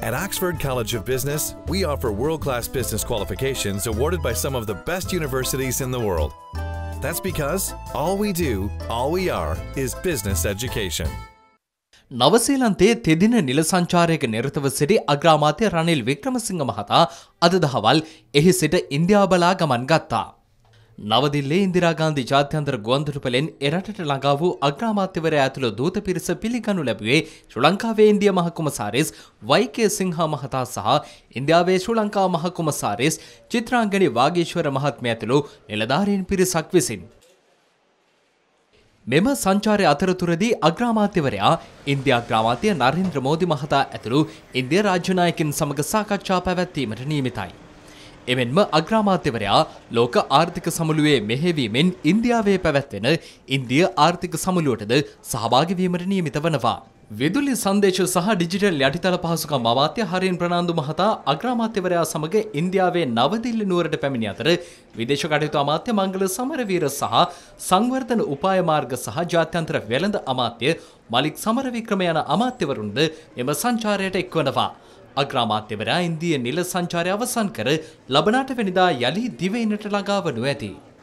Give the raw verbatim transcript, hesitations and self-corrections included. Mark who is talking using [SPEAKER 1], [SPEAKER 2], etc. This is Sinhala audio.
[SPEAKER 1] At Oxford College of Business, we offer world-class business qualifications awarded by some of the best universities in the world. That's because all we do, all we are, is business education.
[SPEAKER 2] නවසීලන්තයේ තෙදින නිල සංචාරයක නිරතව සිටි අග්‍රාමාත්‍ය රනිල් වික්‍රමසිංහ මහතා අද දහවල් එහි සිට ඉන්දියාව බලා ගමන් ගත්තා. නවදිල්ලේ ඉන්දිරා ගාන්ධි ජාත්‍යන්තර ගුවන්තොටුපළෙන් එරටට ළඟා වූ අග්‍රාමාත්‍යවරයා ඇතුළු දූත පිරිස පිළිගනු ලැබුවේ ශ්‍රී ලංකාවේ ඉන්දියා මහ කොමසාරිස් වයි.කේ. සිංහා මහතා සහ ඉන්දියාවේ ශ්‍රී ලංකා මහ කොමසාරිස් චිත්‍රාංගනි වාගීශ්වර මහත්මිය ඇතුළු නිලධාරීන් පිරිසක් විසින්. මෙම සංචාරය අතරතුරදී අග්‍රාමාත්‍යවරයා ඉන්දියා අග්‍රාමාත්‍ය නරේන්ද්‍ර මෝදි මහතා ඇතුළු ඉන්දියා රාජ්‍ය නායකින් සමග සාකච්ඡා පැවැත්වීමට නියමිතයි. එමෙන්ම අග්‍රාමාත්‍යවරයා ලෝක ආර්ථික සමුළුවේ මෙහෙයවීමෙන් ඉන්දියාවේ පැවැත්වෙන ඉන්දිය ආර්ථික සමුළුවටද සහභාගී වීමට නියමිත වනවා. විදුලි සංදේශ සහ ඩිජිටල් යටිතල පහසුකම් අමාත්‍ය හරින් ප්‍රනාන්දු මහතා අග්‍රාමාත්‍යවරයා සමග ඉන්දියාවේ නවදිල්ලි නුවරට පැමිණි අතර විදේශ කටයුතු අමාත්‍ය මංගල සමරවීර සහ සංවර්ධන උපාය මාර්ග සහ ජාත්‍යන්තර වෙළඳ අමාත්‍ය මලික් සමරවික්‍රම යන අමාත්‍යවරුන්ද එම සංචාරයට එක්වනවා. අග්‍රාමාත්‍යවරයා ඉන්දිය නිල සංචාරය අවසන් කර ලබන අටවැනිදා යලි දිවයිනට ළඟා වනු ඇති.